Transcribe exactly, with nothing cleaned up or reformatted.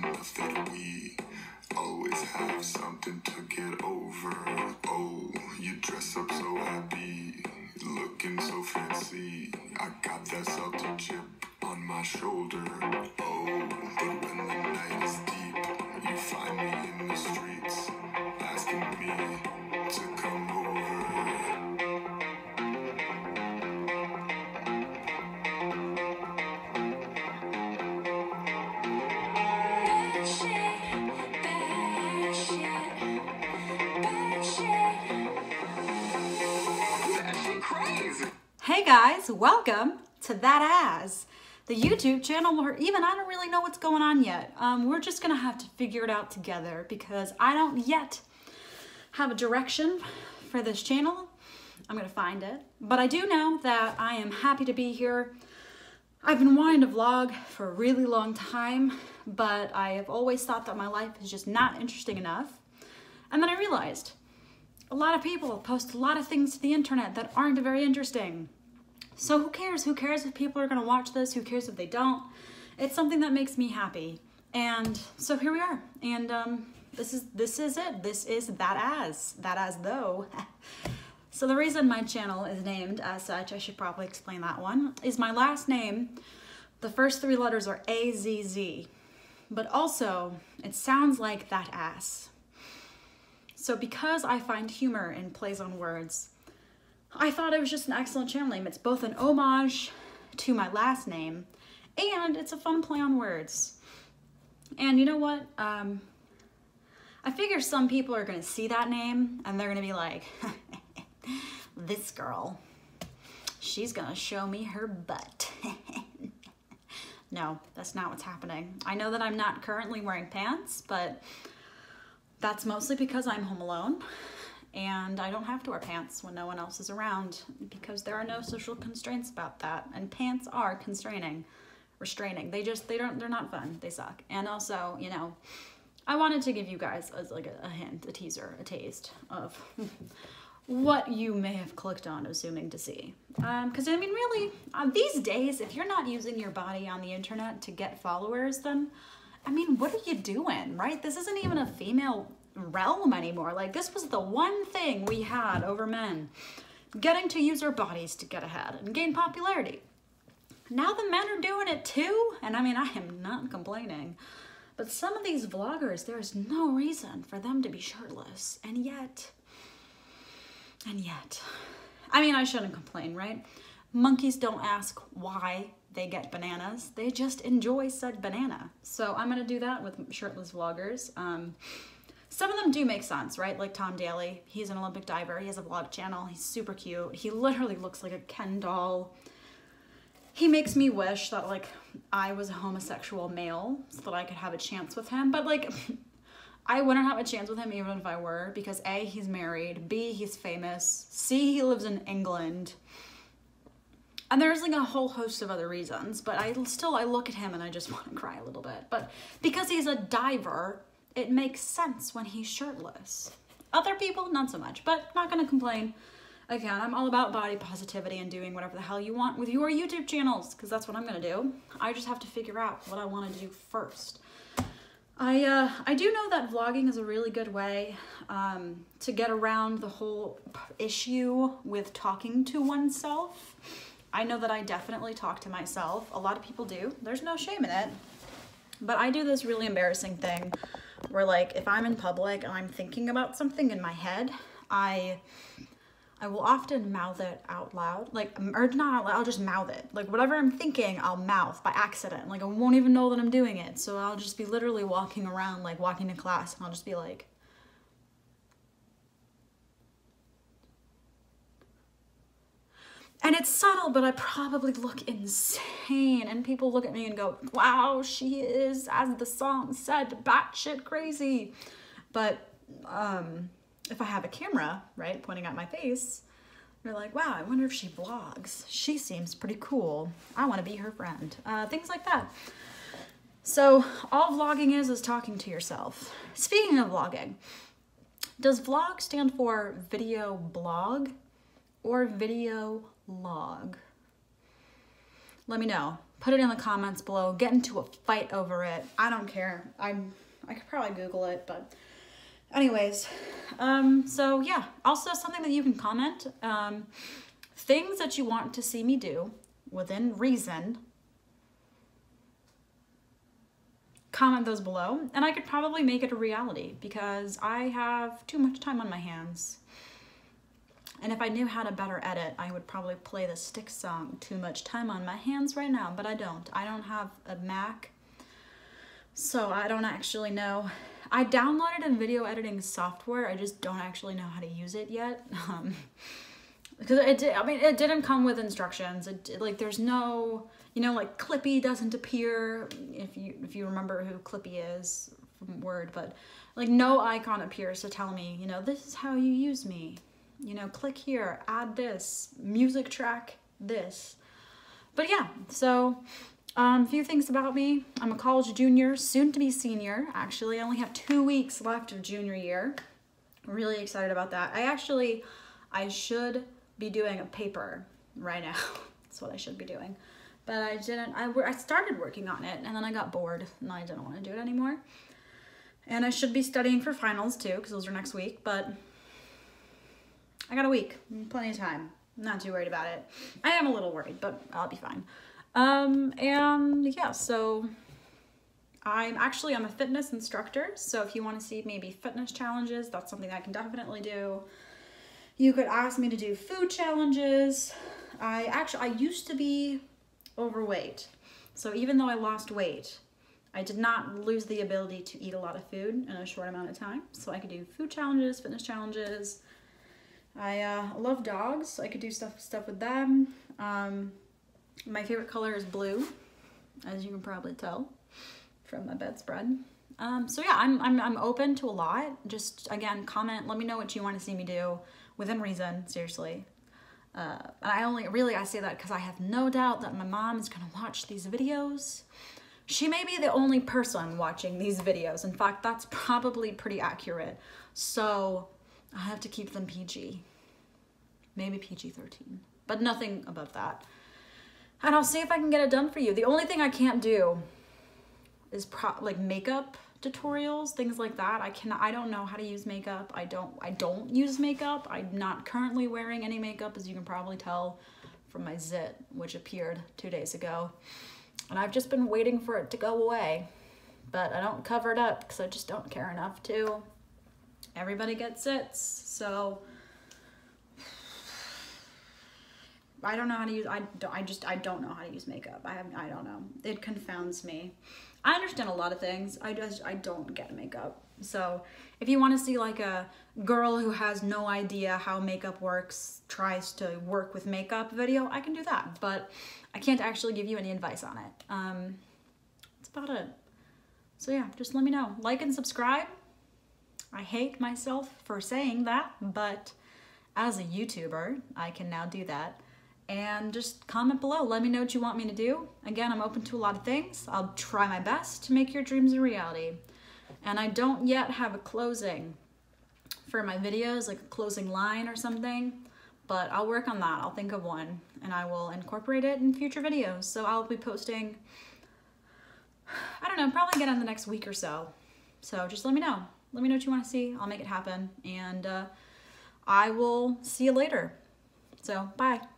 enough that we always have something to get over. Oh, you dress up so happy, looking so fancy. I got that salted chip on my shoulder. Oh, but when the night is deep, you find me in the streets, asking me to come over. Hey guys, welcome to That As, the YouTube channel where even I don't really know what's going on yet. Um, we're just gonna have to figure it out together because I don't yet have a direction for this channel. I'm gonna find it, but I do know that I am happy to be here. I've been wanting to vlog for a really long time, but I have always thought that my life is just not interesting enough. And then I realized a lot of people post a lot of things to the internet that aren't very interesting. So who cares? Who cares if people are gonna watch this? Who cares if they don't? It's something that makes me happy. And so here we are. And um, this is this is it. This is That As. That As Though. So the reason my channel is named as such, I should probably explain that one, is my last name. The first three letters are A Z Z. But also, it sounds like that ass. So because I find humor in plays on words, I thought it was just an excellent channel name. It's both an homage to my last name, and it's a fun play on words. And you know what? Um, I figure some people are gonna see that name, and they're gonna be like, this girl, she's gonna show me her butt. No, that's not what's happening. I know that I'm not currently wearing pants, but that's mostly because I'm home alone and I don't have to wear pants when no one else is around because there are no social constraints about that. And pants are constraining, restraining. They just, they don't, they're not fun. They suck. And also, you know, I wanted to give you guys as like a, a hint, a teaser, a taste of what you may have clicked on assuming to see. Um, cause I mean, really, uh, these days, if you're not using your body on the internet to get followers, then I mean, what are you doing, right? This isn't even a female realm anymore. Like, this was the one thing we had over men, getting to use our bodies to get ahead and gain popularity. Now the men are doing it too, and I mean, I am not complaining, but some of these vloggers, there's no reason for them to be shirtless, and yet, and yet, I mean, I shouldn't complain, right? Monkeys don't ask why they get bananas. They just enjoy said banana. So I'm gonna do that with shirtless vloggers. Um, some of them do make sense, right? Like Tom Daly, he's an Olympic diver. He has a vlog channel. He's super cute. He literally looks like a Ken doll. He makes me wish that like I was a homosexual male so that I could have a chance with him. But like, I wouldn't have a chance with him even if I were, because A, he's married, B, he's famous, C, he lives in England. And there's like a whole host of other reasons, but I still, I look at him and I just want to cry a little bit. But because he's a diver, it makes sense when he's shirtless. Other people, not so much, but not gonna complain. Again, I'm all about body positivity and doing whatever the hell you want with your YouTube channels, because that's what I'm gonna do. I just have to figure out what I want to do first. I, uh, I do know that vlogging is a really good way um, to get around the whole issue with talking to oneself. I know that I definitely talk to myself. A lot of people do. There's no shame in it. But I do this really embarrassing thing where like if I'm in public and I'm thinking about something in my head, I I will often mouth it out loud. Like, or not out loud, I'll just mouth it. Like whatever I'm thinking, I'll mouth by accident. Like I won't even know that I'm doing it. So I'll just be literally walking around, like walking to class, and I'll just be like, and it's subtle, but I probably look insane. And people look at me and go, wow, she is, as the song said, batshit crazy. But um, if I have a camera, right, pointing at my face, they're like, wow, I wonder if she vlogs. She seems pretty cool. I want to be her friend. Uh, things like that. So all vlogging is, is talking to yourself. Speaking of vlogging, does vlog stand for video blog or video log? Let me know. put it in the comments below, get into a fight over it. I don't care. I'm, I could probably Google it, but anyways, um, so yeah, also something that you can comment, um, things that you want to see me do within reason. Comment those below, and I could probably make it a reality because I have too much time on my hands. And if I knew how to better edit, I would probably play the Styx song, Too Much Time on My Hands, right now, but I don't. I don't have a Mac, so I don't actually know. I downloaded a video editing software, I just don't actually know how to use it yet. Um, because it did, I mean, it didn't come with instructions. It, like, there's no, you know, like Clippy doesn't appear, if you if you remember who Clippy is from Word, but like no icon appears to tell me, you know, this is how you use me. You know, click here, add this, music track this. But yeah, so um, a few things about me. I'm a college junior, soon to be senior. Actually, I only have two weeks left of junior year. Really excited about that. I actually, I should be doing a paper right now. That's what I should be doing. But I didn't, I, I started working on it and then I got bored and I didn't want to do it anymore. And I should be studying for finals too, because those are next week, but I got a week, plenty of time. I'm not too worried about it. I am a little worried, but I'll be fine. Um, and yeah, so I'm actually, I'm a fitness instructor. So if you want to see maybe fitness challenges, that's something I can definitely do. You could ask me to do food challenges. I actually, I used to be overweight. So even though I lost weight, I did not lose the ability to eat a lot of food in a short amount of time. So I could do food challenges, fitness challenges. I uh, love dogs. I could do stuff stuff with them. Um, my favorite color is blue, as you can probably tell from my bedspread. Um, so yeah, I'm, I'm, I'm open to a lot. Just, again, comment, let me know what you want to see me do within reason, seriously. Uh, and I only, really, I say that because I have no doubt that my mom is going to watch these videos. She may be the only person watching these videos. In fact, that's probably pretty accurate. So I have to keep them P G. Maybe P G thirteen, but nothing above that. And I'll see if I can get it done for you. The only thing I can't do is pro like makeup tutorials, things like that. I can I don't know how to use makeup. I don't I don't use makeup. I'm not currently wearing any makeup, as you can probably tell from my zit, which appeared two days ago. And I've just been waiting for it to go away. But I don't cover it up because I just don't care enough to. Everybody gets zits, so I don't know how to use, I, don't, I just, I don't know how to use makeup. I have, I don't know. It confounds me. I understand a lot of things. I just, I don't get makeup. So if you want to see like a girl who has no idea how makeup works, tries to work with makeup video, I can do that. But I can't actually give you any advice on it. Um, that's about it. So yeah, just let me know. Like and subscribe. I hate myself for saying that, but as a YouTuber, I can now do that. And just comment below. Let me know what you want me to do. Again, I'm open to a lot of things. I'll try my best to make your dreams a reality. And I don't yet have a closing for my videos, like a closing line or something, but I'll work on that. I'll think of one and I will incorporate it in future videos. So I'll be posting, I don't know, probably get in the next week or so. So just let me know. Let me know what you want to see. I'll make it happen. And uh, I will see you later. So bye.